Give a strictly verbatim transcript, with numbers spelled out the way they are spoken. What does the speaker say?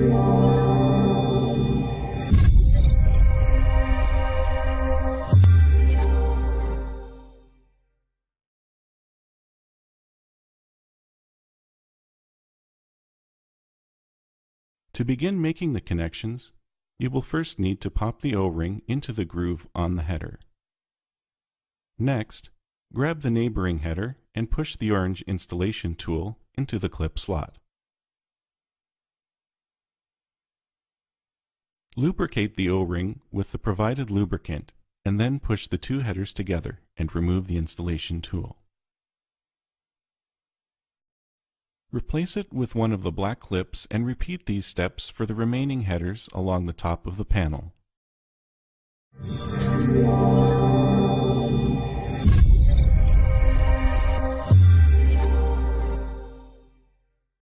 To begin making the connections, you will first need to pop the O-ring into the groove on the header. Next, grab the neighboring header and push the orange installation tool into the clip slot. Lubricate the O-ring with the provided lubricant and then push the two headers together and remove the installation tool. Replace it with one of the black clips and repeat these steps for the remaining headers along the top of the panel.